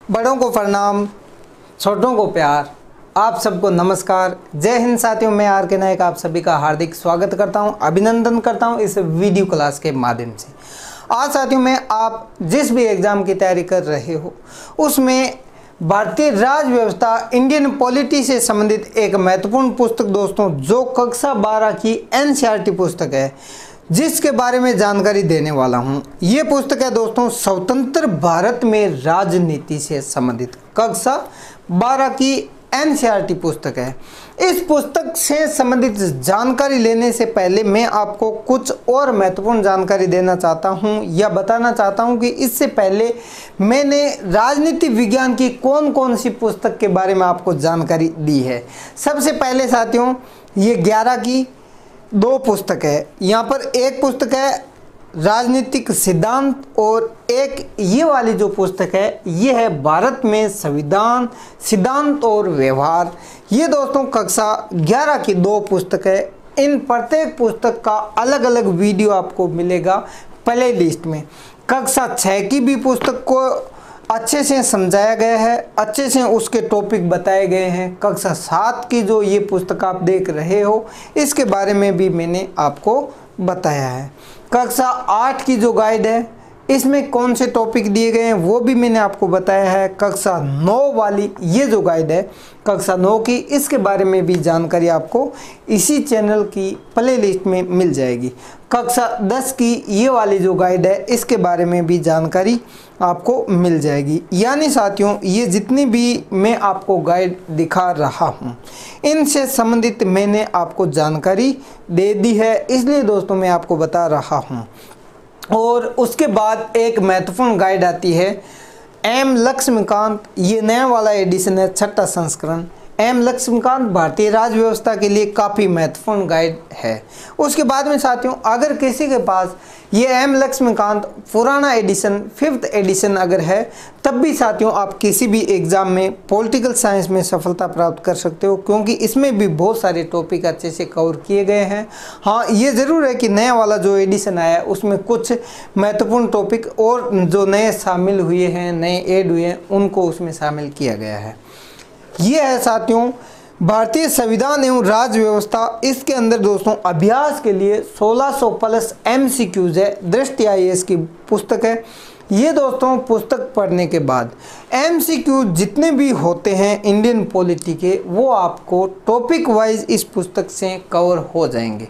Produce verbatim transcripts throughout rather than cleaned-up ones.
बड़ों को प्रणाम, छोटों को प्यार। आप सबको नमस्कार, जय हिंद साथियों। मैं आर के नायक आप सभी का हार्दिक स्वागत करता हूं, अभिनंदन करता हूं इस वीडियो क्लास के माध्यम से। आज साथियों में आप जिस भी एग्ज़ाम की तैयारी कर रहे हो उसमें भारतीय राज व्यवस्था इंडियन पॉलिटी से संबंधित एक महत्वपूर्ण पुस्तक दोस्तों, जो कक्षा बारह की एन सी आर टी पुस्तक है, जिसके बारे में जानकारी देने वाला हूं। ये पुस्तक है दोस्तों स्वतंत्र भारत में राजनीति से संबंधित कक्षा बारह की एन सी आर टी पुस्तक है। इस पुस्तक से संबंधित जानकारी लेने से पहले मैं आपको कुछ और महत्वपूर्ण जानकारी देना चाहता हूं या बताना चाहता हूं कि इससे पहले मैंने राजनीति विज्ञान की कौन कौन सी पुस्तक के बारे में आपको जानकारी दी है। सबसे पहले साथियों, ये ग्यारह की दो पुस्तक है। यहाँ पर एक पुस्तक है राजनीतिक सिद्धांत और एक ये वाली जो पुस्तक है ये है भारत में संविधान सिद्धांत और व्यवहार। ये दोस्तों कक्षा ग्यारह की दो पुस्तक है। इन प्रत्येक पुस्तक का अलग अलग वीडियो आपको मिलेगा प्ले लिस्ट में। कक्षा छः की भी पुस्तक को अच्छे से समझाया गया है, अच्छे से उसके टॉपिक बताए गए हैं। कक्षा सात की जो ये पुस्तक आप देख रहे हो इसके बारे में भी मैंने आपको बताया है। कक्षा आठ की जो गाइड है इसमें कौन से टॉपिक दिए गए हैं वो भी मैंने आपको बताया है। कक्षा नौ वाली ये जो गाइड है कक्षा नौ की, इसके बारे में भी जानकारी आपको इसी चैनल की प्ले लिस्ट में मिल जाएगी। कक्षा दस की ये वाली जो गाइड है इसके बारे में भी जानकारी आपको मिल जाएगी। यानी साथियों, ये जितनी भी मैं आपको गाइड दिखा रहा हूँ इनसे संबंधित मैंने आपको जानकारी दे दी है, इसलिए दोस्तों मैं आपको बता रहा हूँ। और उसके बाद एक महत्वपूर्ण गाइड आती है एम लक्ष्मीकांत। ये नया वाला एडिशन है, छठा संस्करण। एम लक्ष्मीकांत भारतीय राज व्यवस्था के लिए काफ़ी महत्वपूर्ण गाइड है। उसके बाद में साथियों, अगर किसी के पास ये एम लक्ष्मीकांत पुराना एडिशन फिफ्थ एडिशन अगर है तब भी साथियों आप किसी भी एग्ज़ाम में पॉलिटिकल साइंस में सफलता प्राप्त कर सकते हो, क्योंकि इसमें भी बहुत सारे टॉपिक अच्छे से कवर किए गए हैं। हाँ, ये ज़रूर है कि नया वाला जो एडिशन आया है उसमें कुछ महत्वपूर्ण टॉपिक और जो नए शामिल हुए हैं, नए ऐड हुए हैं, उनको उसमें शामिल किया गया है। ये है साथियों भारतीय संविधान एवं राज्य व्यवस्था। इसके अंदर दोस्तों अभ्यास के लिए सोलह सौ प्लस एम सी क्यूज है। दृष्टि आई ए एस की पुस्तक है। ये दोस्तों पुस्तक पढ़ने के बाद एम सी क्यू जितने भी होते हैं इंडियन पॉलिटी के, वो आपको टॉपिक वाइज इस पुस्तक से कवर हो जाएंगे।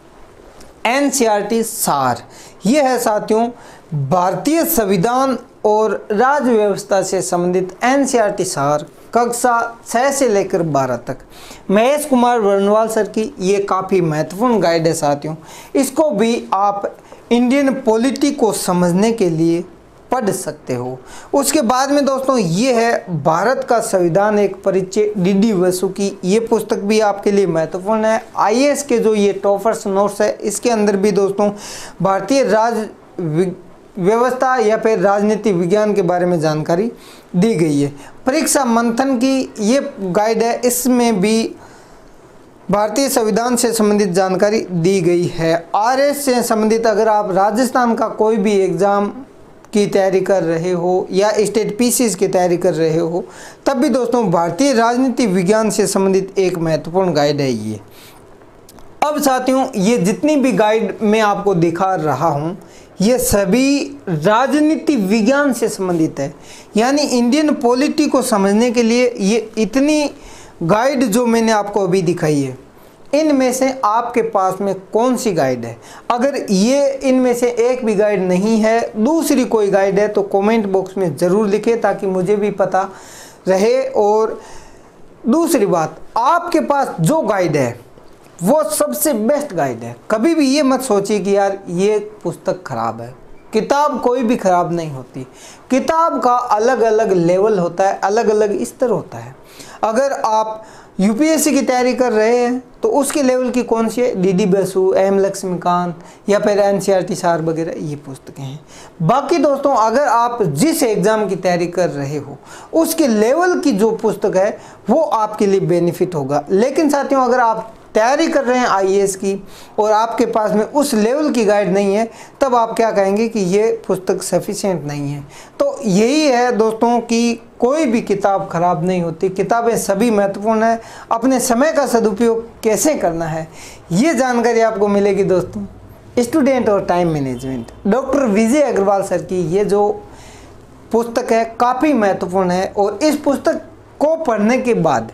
एन सी आर टी सार ये है साथियों भारतीय संविधान और राज्य व्यवस्था से संबंधित एन सी आर टी सार कक्षा छः से लेकर बारह तक। महेश कुमार वर्णवाल सर की ये काफ़ी महत्वपूर्ण गाइड है साथियों। इसको भी आप इंडियन पॉलिटी को समझने के लिए पढ़ सकते हो। उसके बाद में दोस्तों ये है भारत का संविधान एक परिचय, डी डी वसु की। ये पुस्तक भी आपके लिए महत्वपूर्ण है। आई ए एस के जो ये टॉपर्स नोट्स है इसके अंदर भी दोस्तों भारतीय राज व्यवस्था या फिर राजनीति विज्ञान के बारे में जानकारी दी गई है। परीक्षा मंथन की ये गाइड है, इसमें भी भारतीय संविधान से संबंधित जानकारी दी गई है। आर एस से संबंधित अगर आप राजस्थान का कोई भी एग्ज़ाम की तैयारी कर रहे हो या स्टेट पी सी एस की तैयारी कर रहे हो तब भी दोस्तों भारतीय राजनीति विज्ञान से संबंधित एक महत्वपूर्ण गाइड है ये। अब साथियों, ये जितनी भी गाइड मैं आपको दिखा रहा हूँ ये सभी राजनीति विज्ञान से संबंधित है। यानी इंडियन पॉलिटी को समझने के लिए ये इतनी गाइड जो मैंने आपको अभी दिखाई है, इनमें से आपके पास में कौन सी गाइड है? अगर ये इनमें से एक भी गाइड नहीं है, दूसरी कोई गाइड है, तो कमेंट बॉक्स में ज़रूर लिखें ताकि मुझे भी पता रहे। और दूसरी बात, आपके पास जो गाइड है वो सबसे बेस्ट गाइड है। कभी भी ये मत सोचिए कि यार ये पुस्तक खराब है। किताब कोई भी खराब नहीं होती। किताब का अलग अलग लेवल होता है, अलग अलग स्तर होता है। अगर आप यू पी एस सी की तैयारी कर रहे हैं तो उसके लेवल की कौन सी है? D D Basu, M Laxmikanth या फिर एन सी आर टी सार वगैरह ये पुस्तकें हैं। बाकी दोस्तों अगर आप जिस एग्ज़ाम की तैयारी कर रहे हो उसके लेवल की जो पुस्तक है वो आपके लिए बेनिफिट होगा। लेकिन साथियों अगर आप तैयारी कर रहे हैं आई ए एस की और आपके पास में उस लेवल की गाइड नहीं है, तब आप क्या कहेंगे कि ये पुस्तक सफिशिएंट नहीं है। तो यही है दोस्तों कि कोई भी किताब खराब नहीं होती, किताबें सभी महत्वपूर्ण है। अपने समय का सदुपयोग कैसे करना है ये जानकारी आपको मिलेगी दोस्तों स्टूडेंट और time management. Doctor Vijay Agarwal sir की ये जो पुस्तक है काफ़ी महत्वपूर्ण है और इस पुस्तक को पढ़ने के बाद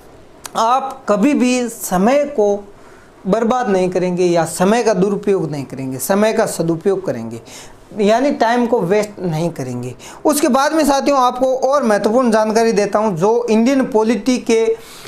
आप कभी भी समय को बर्बाद नहीं करेंगे या समय का दुरुपयोग नहीं करेंगे, समय का सदुपयोग करेंगे, यानी टाइम को वेस्ट नहीं करेंगे। उसके बाद में साथियों आपको और महत्वपूर्ण जानकारी देता हूं जो इंडियन पॉलिटी के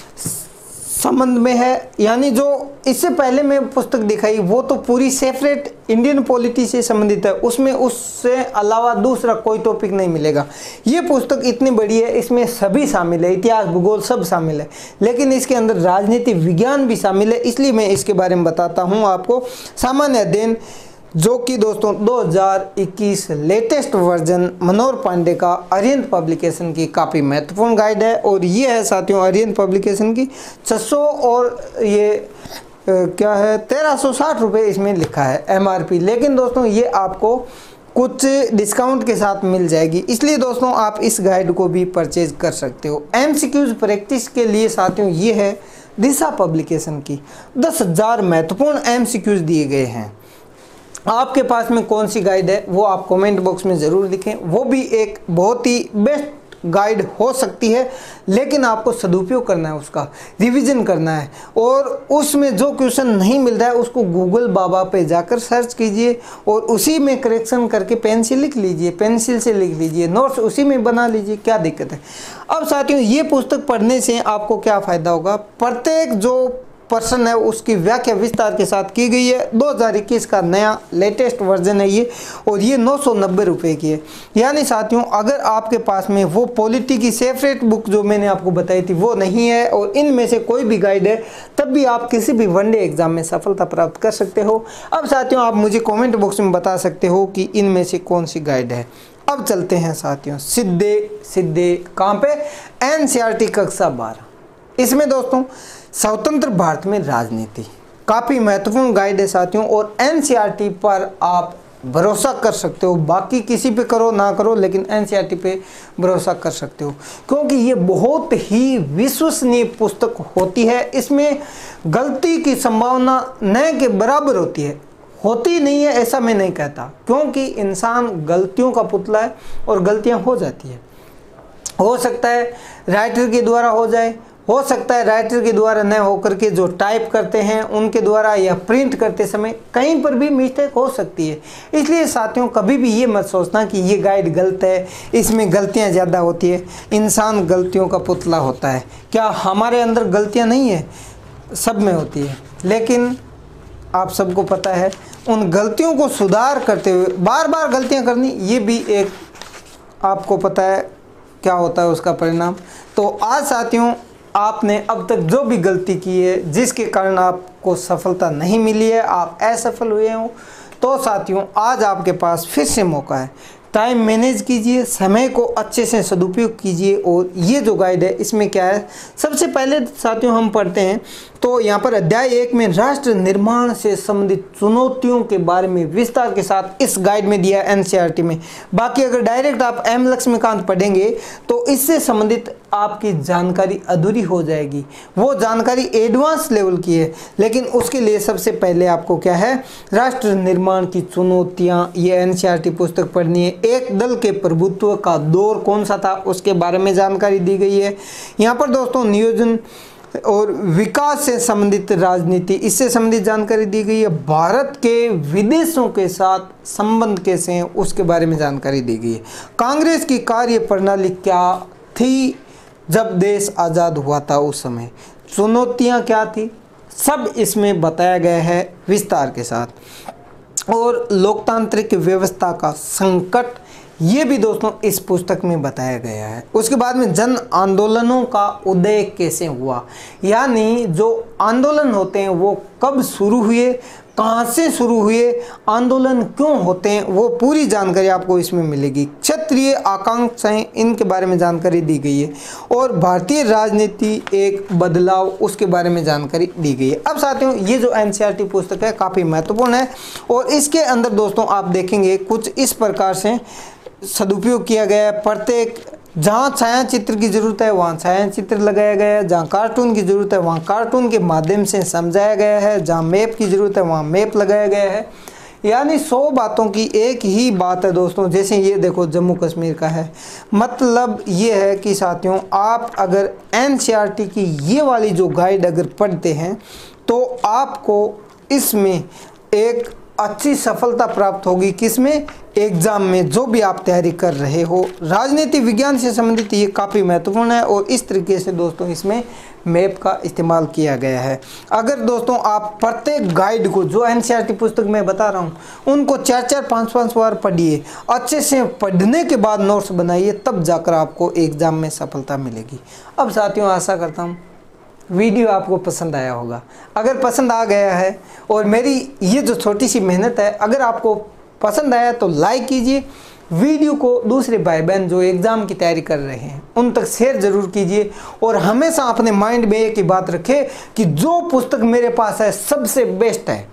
संबंध में है, यानी जो इससे पहले मैं पुस्तक दिखाई वो तो पूरी सेपरेट इंडियन पॉलिटी से संबंधित है, उसमें उससे अलावा दूसरा कोई टॉपिक नहीं मिलेगा। ये पुस्तक इतनी बड़ी है, इसमें सभी शामिल है, इतिहास भूगोल सब शामिल है, लेकिन इसके अंदर राजनीति विज्ञान भी शामिल है, इसलिए मैं इसके बारे में बताता हूँ आपको। सामान्य अध्ययन जो कि दोस्तों दो हज़ार इक्कीस लेटेस्ट वर्जन मनोहर पांडे का अरिहंत पब्लिकेशन की काफ़ी महत्वपूर्ण गाइड है और ये है साथियों अरिहंत पब्लिकेशन की छह सौ और ये आ, क्या है तेरह सौ साठ रुपये इसमें लिखा है एम आर पी, लेकिन दोस्तों ये आपको कुछ डिस्काउंट के साथ मिल जाएगी, इसलिए दोस्तों आप इस गाइड को भी परचेज कर सकते हो। एम सी क्यूज़ प्रैक्टिस के लिए साथियों ये है दिशा पब्लिकेशन की दस हज़ार महत्वपूर्ण एम सी क्यूज़ दिए गए हैं। आपके पास में कौन सी गाइड है वो आप कमेंट बॉक्स में ज़रूर लिखें, वो भी एक बहुत ही बेस्ट गाइड हो सकती है, लेकिन आपको सदुपयोग करना है, उसका रिवीजन करना है और उसमें जो क्वेश्चन नहीं मिल रहा है उसको गूगल बाबा पे जाकर सर्च कीजिए और उसी में करेक्शन करके पेन से लिख लीजिए, पेंसिल से लिख लीजिए, नोट्स उसी में बना लीजिए, क्या दिक्कत है। अब साथियों ये पुस्तक पढ़ने से आपको क्या फ़ायदा होगा, प्रत्येक जो पर्सन है उसकी व्याख्या विस्तार के साथ की गई है। दो हज़ार इक्कीस का नया लेटेस्ट वर्जन है ये और ये नौ सौ नब्बे रुपये की है। यानी साथियों अगर आपके पास में वो पॉलिटी की सेपरेट बुक जो मैंने आपको बताई थी वो नहीं है और इनमें से कोई भी गाइड है, तब भी आप किसी भी वनडे एग्जाम में सफलता प्राप्त कर सकते हो। अब साथियों आप मुझे कॉमेंट बॉक्स में बता सकते हो कि इनमें से कौन सी गाइड है। अब चलते हैं साथियों सीधे सीधे कहाँ पे, एन सी आर टी कक्षा बारह। इसमें दोस्तों स्वतंत्र भारत में राजनीति काफ़ी महत्वपूर्ण गाइड है साथियों और एन सी आर टी पर आप भरोसा कर सकते हो, बाकी किसी पे करो ना करो लेकिन एन सी आर टी पे भरोसा कर सकते हो क्योंकि ये बहुत ही विश्वसनीय पुस्तक होती है। इसमें गलती की संभावना न के बराबर होती है, होती नहीं है ऐसा मैं नहीं कहता, क्योंकि इंसान गलतियों का पुतला है और गलतियां हो जाती है। हो सकता है राइटर के द्वारा हो जाए, हो सकता है राइटर के द्वारा न होकर के जो टाइप करते हैं उनके द्वारा या प्रिंट करते समय कहीं पर भी मिस्टेक हो सकती है। इसलिए साथियों कभी भी ये मत सोचना कि ये गाइड गलत है, इसमें गलतियां ज़्यादा होती है। इंसान गलतियों का पुतला होता है। क्या हमारे अंदर गलतियां नहीं है? सब में होती है, लेकिन आप सबको पता है उन गलतियों को सुधार करते हुए बार बार गलतियाँ करनी, ये भी एक आपको पता है क्या होता है उसका परिणाम। तो आज साथियों आपने अब तक जो भी गलती की है जिसके कारण आपको सफलता नहीं मिली है, आप असफल हुए हो, तो साथियों आज आपके पास फिर से मौका है। टाइम मैनेज कीजिए, समय को अच्छे से सदुपयोग कीजिए। और ये जो गाइड है इसमें क्या है, सबसे पहले साथियों हम पढ़ते हैं तो यहाँ पर अध्याय एक में राष्ट्र निर्माण से संबंधित चुनौतियों के बारे में विस्तार के साथ इस गाइड में दिया है एन सी आर टी में। बाकी अगर डायरेक्ट आप एम लक्ष्मीकांत पढ़ेंगे तो इससे संबंधित आपकी जानकारी अधूरी हो जाएगी। वो जानकारी एडवांस लेवल की है, लेकिन उसके लिए सबसे पहले आपको क्या है, राष्ट्र निर्माण की चुनौतियाँ, ये एन सी आर टी पुस्तक पढ़नी है। एक दल के प्रभुत्व का दौर कौन सा था उसके बारे में जानकारी दी गई है। यहाँ पर दोस्तों नियोजन और विकास से संबंधित राजनीति, इससे संबंधित जानकारी दी गई है। भारत के विदेशों के साथ संबंध कैसे हैं उसके बारे में जानकारी दी गई है। कांग्रेस की कार्य प्रणाली क्या थी जब देश आज़ाद हुआ था, उस समय चुनौतियाँ क्या थी, सब इसमें बताया गया है विस्तार के साथ। और लोकतांत्रिक व्यवस्था का संकट, ये भी दोस्तों इस पुस्तक में बताया गया है। उसके बाद में जन आंदोलनों का उदय कैसे हुआ, यानी जो आंदोलन होते हैं वो कब शुरू हुए, कहाँ से शुरू हुए, आंदोलन क्यों होते हैं, वो पूरी जानकारी आपको इसमें मिलेगी। क्षत्रिय आकांक्षाएं, इनके बारे में जानकारी दी गई है और भारतीय राजनीति एक बदलाव, उसके बारे में जानकारी दी गई है। अब साथियों, ये जो एनसीईआरटी पुस्तक है काफ़ी महत्वपूर्ण है और इसके अंदर दोस्तों आप देखेंगे कुछ इस प्रकार से सदुपयोग किया गया है। प्रत्येक जहाँ छाया चित्र की ज़रूरत है वहाँ छाया चित्र लगाया गया है, जहाँ कार्टून की ज़रूरत है वहाँ कार्टून के माध्यम से समझाया गया है, जहाँ मैप की ज़रूरत है वहाँ मैप लगाया गया है। यानी सौ बातों की एक ही बात है दोस्तों। जैसे ये देखो जम्मू कश्मीर का है, मतलब ये है कि साथियों आप अगर एनसीईआरटी की ये वाली जो गाइड अगर पढ़ते हैं तो आपको इसमें एक अच्छी सफलता प्राप्त होगी। किसमें? एग्ज़ाम में, जो भी आप तैयारी कर रहे हो। राजनीति विज्ञान से संबंधित ये काफ़ी महत्वपूर्ण है और इस तरीके से दोस्तों इसमें मैप का इस्तेमाल किया गया है। अगर दोस्तों आप प्रत्येक गाइड को, जो एनसीईआरटी पुस्तक मैं बता रहा हूँ, उनको चार चार पाँच पाँच बार पढ़िए, अच्छे से पढ़ने के बाद नोट्स बनाइए, तब जाकर आपको एग्ज़ाम में सफलता मिलेगी। अब साथियों आशा करता हूँ वीडियो आपको पसंद आया होगा। अगर पसंद आ गया है और मेरी ये जो छोटी सी मेहनत है अगर आपको पसंद आया तो लाइक कीजिए, वीडियो को दूसरे भाई बहन जो एग्ज़ाम की तैयारी कर रहे हैं उन तक शेयर ज़रूर कीजिए और हमेशा अपने माइंड में एक ही बात रखें कि जो पुस्तक मेरे पास है सबसे बेस्ट है,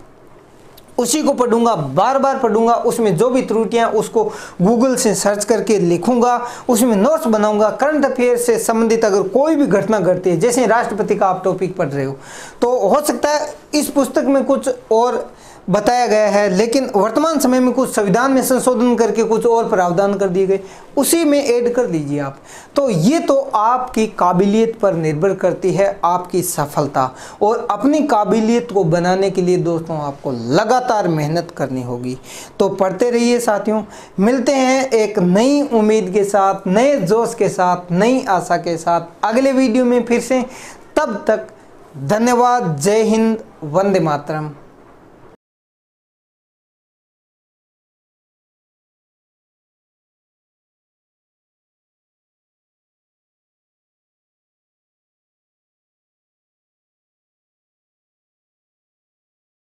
उसी को पढ़ूंगा, बार बार पढ़ूंगा, उसमें जो भी त्रुटियां उसको गूगल से सर्च करके लिखूंगा, उसमें नोट्स बनाऊंगा। करंट अफेयर से संबंधित अगर कोई भी घटना घटती है, जैसे राष्ट्रपति का आप टॉपिक पढ़ रहे हो, तो हो सकता है इस पुस्तक में कुछ और बताया गया है लेकिन वर्तमान समय में कुछ संविधान में संशोधन करके कुछ और प्रावधान कर दिए गए, उसी में ऐड कर दीजिए आप। तो ये तो आपकी काबिलियत पर निर्भर करती है, आपकी सफलता। और अपनी काबिलियत को बनाने के लिए दोस्तों आपको लगातार मेहनत करनी होगी। तो पढ़ते रहिए साथियों, मिलते हैं एक नई उम्मीद के साथ, नए जोश के साथ, नई आशा के साथ अगले वीडियो में फिर से। तब तक धन्यवाद। जय हिंद, वंदे मातरम।